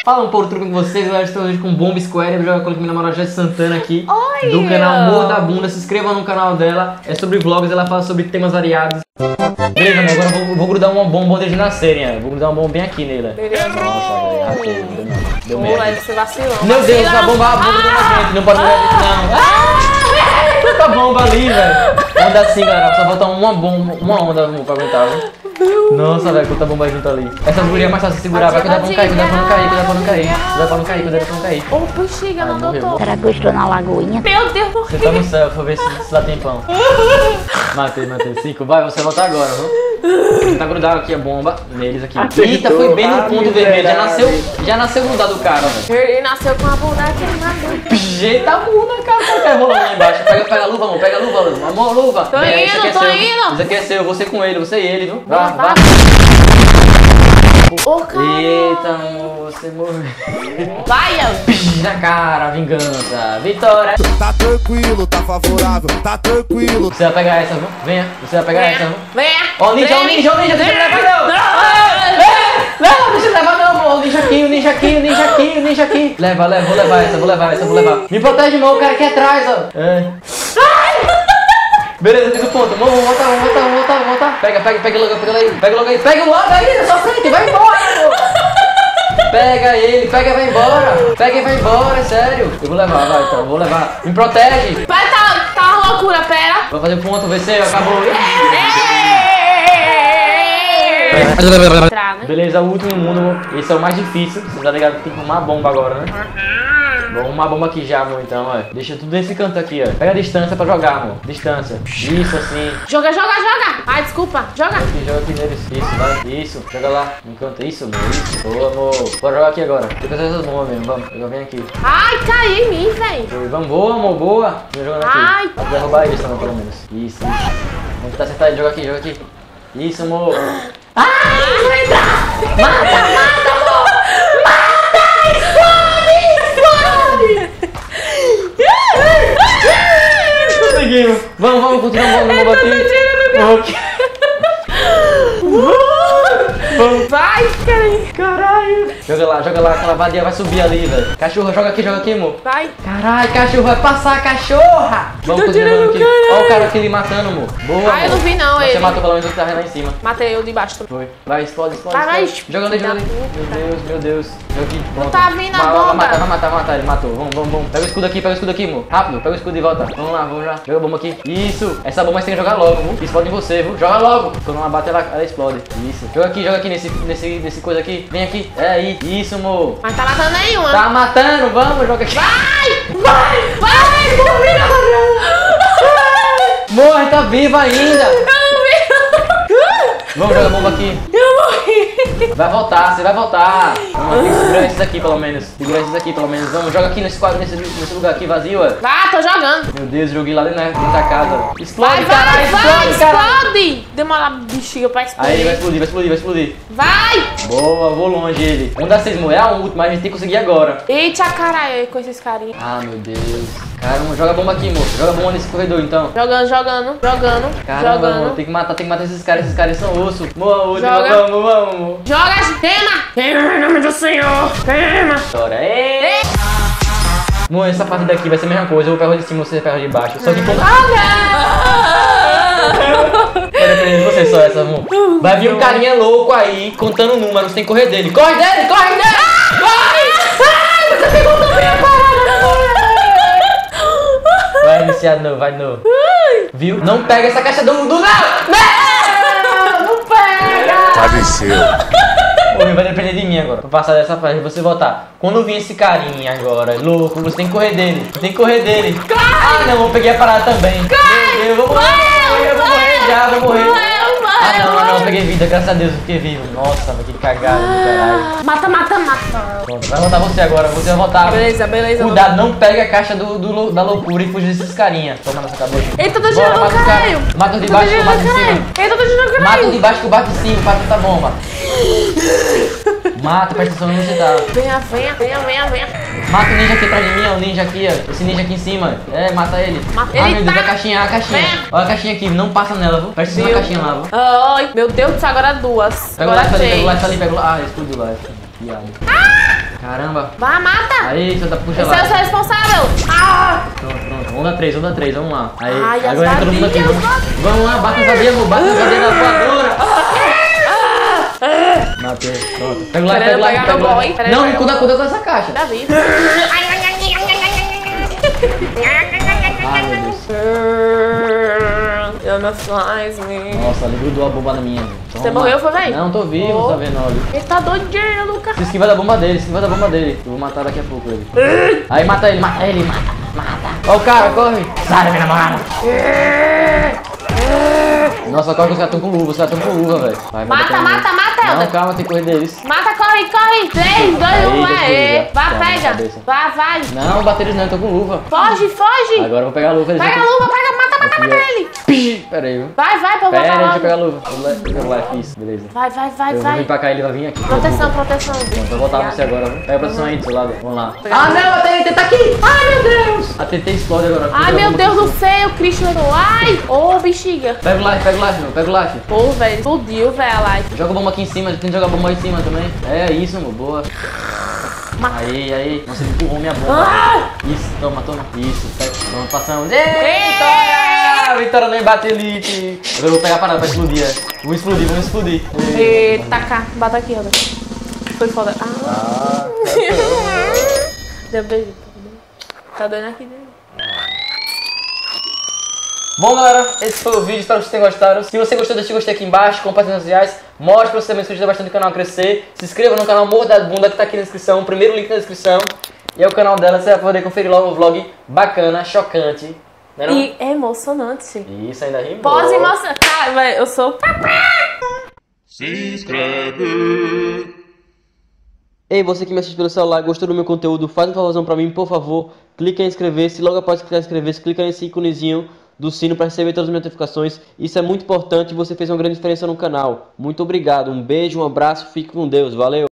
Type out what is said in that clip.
Fala um pouco truque com vocês, eu estou hoje com Bomba Square, eu jogo com minha namorada Jess Santana aqui. Oi! Do canal Amor da Bunda, se inscreva no canal dela, é sobre vlogs, ela fala sobre temas variados. Beleza, né? Agora eu vou grudar uma bomba desde nascerem, né? Vou grudar uma bomba bem aqui nele. Beleza. Nossa, velho, ratei, deu merda. Vai ser vacilão. Meu Deus, a bomba grudou na gente, não pode grudar não. Tanta bomba ali, velho. Anda assim, galera, só falta uma bomba, uma onda pra aguentar, viu? Nossa, velho, quanta bomba junto ali. Essa guria é mais fácil de segurar, vai cuidar pra não cair, cuidar pra não cair, cuidar pra não cair. Cuidar pra não cair, cuidar pra não cair. Ô, bexiga, não doutor. Será que eu estou na lagoinha? Meu Deus, Você tá no céu, vou ver se dá tempão. Matei. 5. Vai, você volta agora, viu? Tá grudado aqui a bomba neles aqui. Eita, foi bem no ponto vermelho. Já nasceu grudado o cara, velho. ele nasceu com a bunda queimada. Jeita a bunda, cara. O cara rolando lá embaixo. Pega a luva, amor. Pega a luva, amor. Amor, luva. Tô indo. Isso aqui é seu. Você com ele, você e ele, viu? Vá. Ô, cara. Eita, amor, você morreu. Vai, eu. Na cara, vingança. Vitória. Tá tranquilo, tá favorável, tá tranquilo. Você vai pegar essa, viu? Venha. Você vai pegar essa, viu? Venha. Ó, o ninja, deixa eu levar não! Não, deixa eu levar não, amor. O ninja aqui. Leva, vou levar essa. Me protege, irmão, o cara aqui atrás, ó. Beleza, fica o ponto. Vamos voltar. Pega logo aí. Pega logo aí, na sua frente, vai embora, amor. Pega ele, pega e vai embora, é sério. Eu vou levar, vai então, vou levar. Me protege. Vai, tá uma loucura, pera. Vou fazer o ponto, VC, acabou. Beleza, o último mundo, esse é o mais difícil. Você tá ligado que tem que arrumar a bomba agora, né? Vou arrumar a bomba aqui já, amor, então, ó. Deixa tudo nesse canto aqui, ó. Pega a distância pra jogar, amor. Distância. Isso, assim. Joga. Ai, desculpa. Joga aqui neles. Isso, vai. Isso. Joga lá. No canto. Isso, amor. Isso. Boa, amor. Bora jogar aqui agora. Tem que fazer essas bombas mesmo. Vamos. Eu venho aqui. Ai, caiu em mim, velho. Vamos, boa, amor. Boa. Vem jogando aqui. Ai. Vou derrubar eles também, pelo menos. Isso. Vamos tentar acertar ele. Joga aqui. Isso, amor. Ai, vai entrar. Mata, amor. Conseguimos. Vamos continuar no aqui. Vamos. Vai, Caralho. Joga lá, aquela vadia vai subir ali, velho. Cachorra, joga aqui, amor. Vai. Caralho, cachorro, vai passar, cachorra. Vamos continuando aqui. Olha o cara aqui lhe matando, amor. Boa, eu não vi não, Você ele. matou pelo menos o que tá lá em cima. Matei eu de baixo também. Foi. Vai, explode. Vai. Jogando aí. Meu Deus. Joga aqui. Pronto. Tá vindo a bomba. Vai matar ele. Matou. Vamos. Pega o escudo aqui, amor. Rápido, pega o escudo e volta. Vamos lá. Joga a bomba aqui. Isso. Essa bomba você tem que jogar logo, viu? Explode em você, viu? Joga logo. Quando ela bate, ela explode. Isso. Joga aqui nesse coisa aqui. Vem aqui. É aí. Isso, amor. Mas tá matando nenhuma. Tá matando. Vamos, joga aqui. Vai, Morre, tá viva ainda. eu não vi. Vamos jogar a bomba aqui. Eu morri. Vai voltar, você vai voltar. Vamos aqui, segurar esses aqui pelo menos. Vamos, joga aqui nesse quadro, nesse lugar aqui vazio, ó. Vai, tô jogando. Meu Deus, joguei lá dentro da casa. Explode, Vai, caralho, explode. Demora a bexiga pra explodir. Aí, vai explodir. Vai. Boa, vou longe ele. Um das 6 morrer, é a última, mas a gente tem que conseguir agora. Eita, caralho, com esses carinhos. Ah, meu Deus. Caramba, joga a bomba aqui, moço. Joga a bomba nesse corredor, então. Jogando. Caramba, amor, tem que matar esses caras são osso. Boa, Joga. Vamos. Joga, queima em nome do Senhor, queima. Bora, Amor, essa parte daqui vai ser a mesma coisa. Eu vou pegar de cima, você pega de baixo. Só que quando... Quero aprender de você só essa, amor. Vai vir um carinha louco aí, contando números, tem que correr dele. Corre dele! Você pegou também a parada, amor. Vai iniciar de novo, vai de novo. Viu? Não pega essa caixa do... Não pega! Faleceu. Vai depender de mim agora, pra passar dessa fase e você voltar. Quando vir esse carinha agora, louco, você tem que correr dele. Ah, não, eu peguei a parada também. Meu Deus, eu vou morrer. Não, peguei vida, graças a Deus, eu fiquei vivo. Nossa, que cagada do caralho. Mata. Pronto, vai voltar você agora, você vai voltar. Beleza. Cuidado, não pega a caixa da loucura e fuja desses carinha. Toma nessa cabeça. Eita, tô girando o caralho. Mata o de baixo que eu bato em cima. Eita, tô girando o caralho. Mata o de baixo que eu bato em cima, pra tá bomba. Mata, presta atenção onde você tá. Venha. Mata o ninja aqui atrás de mim, ó, o ninja aqui, ó. Esse ninja aqui em cima. Mata ele. Ele Meu Deus, tá... a caixinha. Vem. Olha a caixinha aqui, não passa nela, viu? Presta atenção na caixinha lá, viu? Ai, meu Deus do céu, agora duas. Pega o Agora life ali, três. pega o life. Ah, explodiu o life. Piada. Caramba. Vai, mata. Aí, você tá Esse é o congelado. seu responsável. Ah! Pronto. Onda 3, vamos lá. Aí, Ai, as agora entra todo mundo aqui. varinhas, Vamos lá, bate as abelhas, bate as abelhas na voadora. Matei, pronto. Pega o life, Querendo pegar meu boy. Querendo Não, pegar cuida meu com essa caixa. Da vida. Ai, meu Deus. Eu não flies me. Nossa, ele grudou a bomba na minha. Você morreu, foi, véi? Não, tô vivo, tá vendo? Olha. Ele tá doidinho, Lucas. Se esquiva da bomba dele, Eu vou matar daqui a pouco ele. Aí mata ele, mata. Ó o cara, corre. Sai, minha namorada. Nossa, corre que os caras tão com luva, velho. Vai, Mata, bater nele. mata, Não, Helder. calma, tem que correr deles. Mata, corre. 3, 2, 1, Aí, Vai, toma, pega. cabeça. Vai. Não, bater eles não, eu tô com luva. Foge. Agora eu vou pegar a luva. Eles Pega a vão- luva, mata Aqui, ó. ele. Pera aí, viu? Vai, pra Pera, voltar deixa eu logo. pegar a luva. Pega o life, isso, beleza. Vai. Eu vou vir pra cá e ele vai vir aqui. Proteção. Vou voltar você agora, viu? Pega a proteção aí do seu lado. Vamos lá. Pega. Ah, não, a TNT tá aqui! Ai, meu Deus! A TNT explode agora. Ai, meu Deus do céu, Cristiano. Ai, ô, bexiga. Pega o life, meu. Pega o life. Pô, velho, explodiu, velho, a live. Joga a bomba aqui em cima, tem que jogar a bomba aí em cima também. É isso, amor, boa. Aí. Nossa, ele empurrou minha bomba. Ah! Isso, toma. Isso, pega. Vamos, passamos. Vitória! Vitória no embate elite. Eu vou pegar a parada pra explodir, é. Vamos explodir. Eita, cá. Bata aqui, Helder. Foi foda. Deu beijo. Tá doendo aqui dentro. Bom, galera, esse foi o vídeo, espero que vocês tenham gostado. Se você gostou, deixa o gostei aqui embaixo, compartilhe nas redes sociais, mostre pra você também que ajuda bastante o canal a crescer. Se inscreva no canal Morro da Bunda que tá aqui na descrição, o primeiro link na descrição. E é o canal dela, você vai poder conferir logo um vlog bacana, chocante. Não é não? E é emocionante. Isso, ainda rimou. Pode emocionar. Cara, velho, eu sou... Ei, você que me assiste pelo celular, gostou do meu conteúdo, faz um favorzão pra mim, por favor. Clica em inscrever-se, logo após clicar em inscrever-se, clica nesse íconezinho do sino para receber todas as minhas notificações. Isso é muito importante e você fez uma grande diferença no canal. Muito obrigado, um beijo, um abraço, fique com Deus, valeu!